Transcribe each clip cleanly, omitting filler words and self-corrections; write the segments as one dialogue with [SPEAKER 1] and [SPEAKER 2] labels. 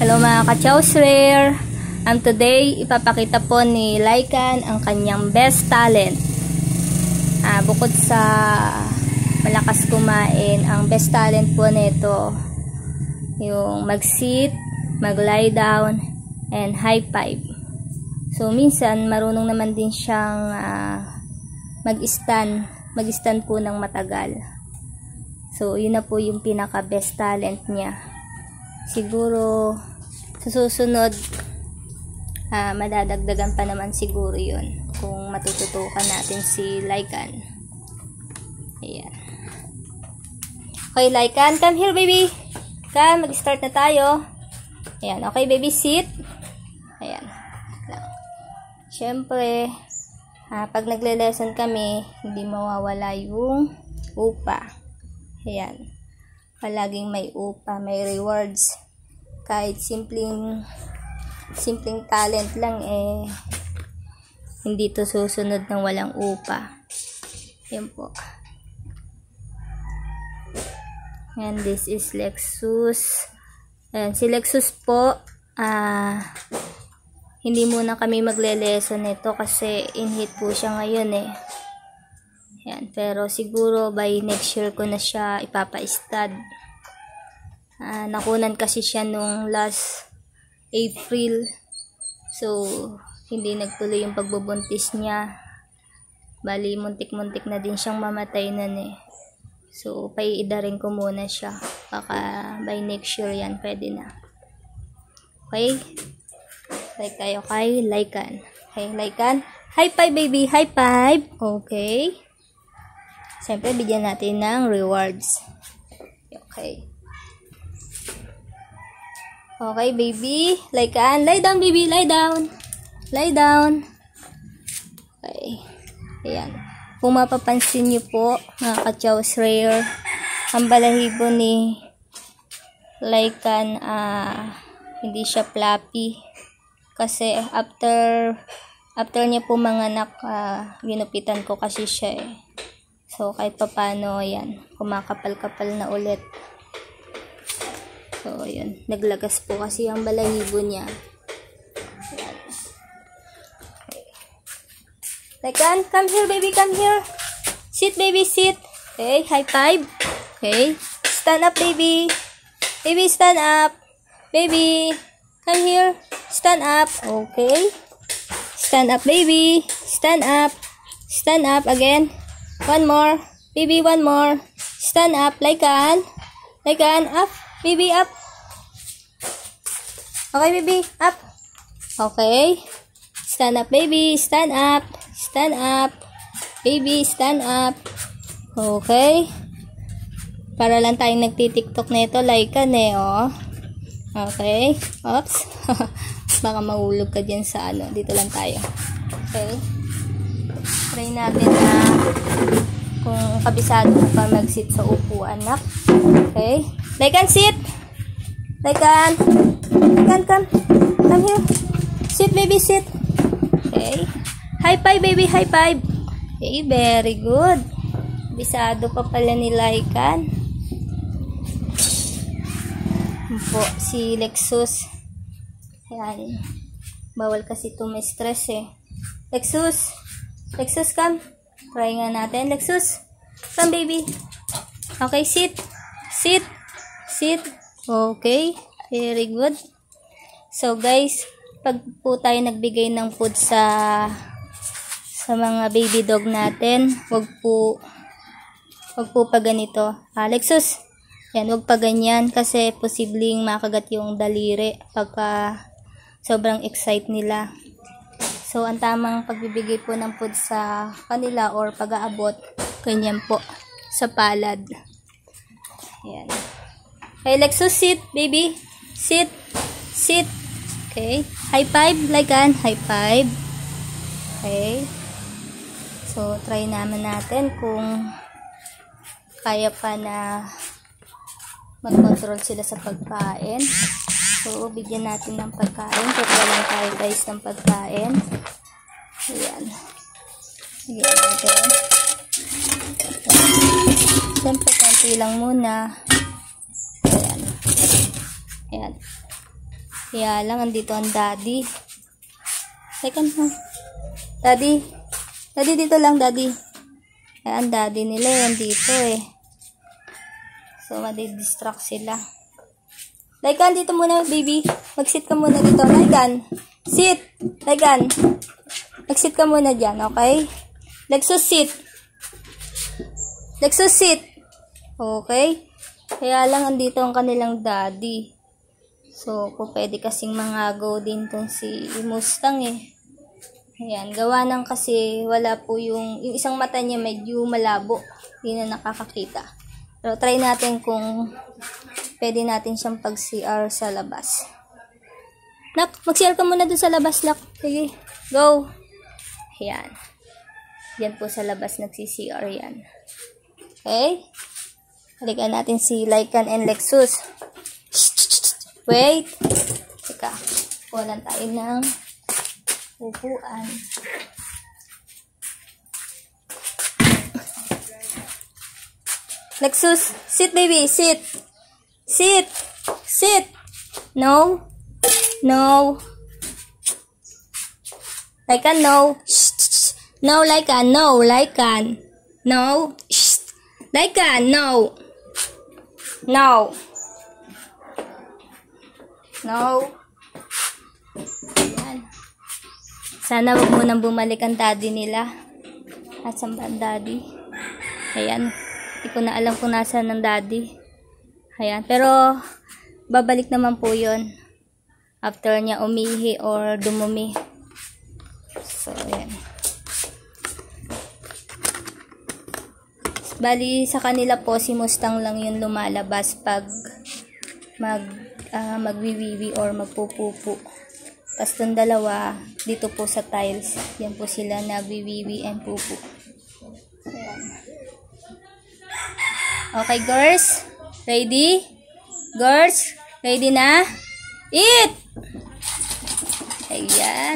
[SPEAKER 1] Hello mga ka-Chows Rare! Today, ipapakita po ni Lycan ang kanyang best talent. Bukod sa malakas kumain, ang best talent po nito yung mag-sit, mag-lie down, and high five. So, minsan, marunong naman din siyang mag-stand po ng matagal. So, yun na po yung pinaka-best talent niya. Siguro, sa susunod, madadagdagan pa naman siguro yun kung matututukan natin si Lycan. Ayan. Okay, Lycan, come here, baby. Come, mag-start na tayo. Ayan, okay, baby, sit. Ayan. Siyempre, pag nagle-lesson kami, hindi mawawala yung upa. Ayan. Palaging may upa, may rewards. Kahit simpleng talent lang, hindi to susunod ng walang upa. Yan po. And this is Lexus. Ayan, si Lexus po, hindi muna kami magle-lesson nito kasi in-hit po siya ngayon Ayan, pero siguro by next year ko na siya ipapa-stud. Nakunan kasi siya nung last April. So, hindi nagtuloy yung pagbubuntis niya. Bali, muntik-muntik na din siyang mamatay nun So, paiidarin ko muna siya. Baka by next year yan, pwede na. Okay? Like kayo kay Lycan. Okay, Lycan. High five, baby. High five. Okay. Siyempre, bigyan natin ng rewards. Okay. Okay, baby. Lycan. Lie down, baby. Lie down. Lie down. Okay. Ayan. Kung mapapansin nyo po, mga ka-Chows Rare, ang balahibo ni Lycan, hindi siya fluffy. Kasi after niya po manganak, ginupitan ko kasi siya So, kahit papano, ayan, kumakapal-kapal na ulit. So, ayan, naglagas po kasi ang balahibo niya. Ayan. Okay. Lycan, come here, baby, come here. Sit, baby, sit. Okay, high five. Okay, stand up, baby. Baby, stand up. Baby, come here. Stand up. Okay. Stand up, baby. Stand up. Stand up again. One more. Baby, one more. Stand up. Lycan. Lycan, up. Baby, up. Okay, baby. Up. Okay. Stand up, baby. Stand up. Stand up. Baby, stand up. Okay. Para lang tayong nagtitiktok na ito, Lycan Okay. Oops. Baka mahulog ka dyan sa Dito lang tayo. Okay. Try natin na kung kabisado pa mag-sit sa upuan, nak. Okay. Lycan, sit. Lycan. Lycan, come. Come here. Sit, baby, sit. Okay. High five, baby. High five. Okay, very good. Kabisado pa pala ni Lycan. Po, si Lexus. Ayan. Bawal kasi ito may stress Lexus. Lexus, come. Try nga natin. Lexus. Come, baby. Okay, sit. Sit. Sit. Okay. Very good. So, guys, pag po tayo nagbigay ng food sa mga baby dog natin, wag po pa ganito. Lexus. Yan, wag pa ganyan kasi posibleng makagat yung daliri pagka sobrang excite nila. So, ang tamang pagbibigay po ng food sa kanila or pag-aabot, ganyan po, sa palad. Ayan. Okay, Lexus, sit, baby. Sit. Sit. Okay. High five, Lycan. High five. Okay. So, try naman natin kung kaya pa na mag-control sila sa pagkain. So, bigyan natin ng pagkain. Tutulungan lang tayo guys ng pagkain. Ayan. Bigyan natin. Siyempre, konti lang muna. Ayan. Ayan. Kaya lang, andito ang daddy. Teka na. Daddy. Daddy, dito lang, daddy. Kaya ang daddy nila yan dito eh. So, madidistract sila. Laikan, dito muna, baby. Mag-sit ka muna dito. Laikan. Sit. Laikan. Mag-sit ka muna dyan, okay? Lexus, sit. Lexus, sit. Okay? Kaya lang, andito ang kanilang daddy. So, po pwede kasing mangagaw din tong si Mustang eh. Ayan, gawa ng kasi wala po yung isang mata niya medyo malabo. Hindi na nakakakita. Pero try natin kung pwede natin siyang pag-CR sa labas. Nak, mag-CR ka muna dun sa labas, Nak. Sige, go. Ayan. Yan po sa labas nagsi-CR yan. Okay? Halikan natin si Lycan and Lexus. Wait. Teka. Walan tayo ng upuan. Lexus, sit baby, sit. Sit. Sit. No. No. Lycan, no. No, Lycan, no. Lycan. No. Lycan, no. No. No. Ayan. Sana wag mo nang bumalik ang daddy nila. At saan ba ang daddy? Ayan. Hindi ko na alam kung nasaan ang daddy. Ayan. Pero, babalik naman po yun. After niya umihi or dumumi. So, ayan. Bali, sa kanila po, si Mustang lang yung lumalabas pag magwiwiwi or magpupupo. Tapos itong dalawa, dito po sa tiles, yan po sila nagwiwiwi and pupo. Ayan. Okay, girls? Ready? Girls? Ready na? Eat! Ayan.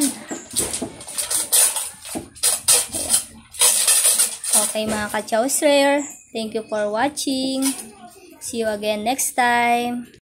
[SPEAKER 1] Okay, mga ka-chowser. Thank you for watching. See you again next time.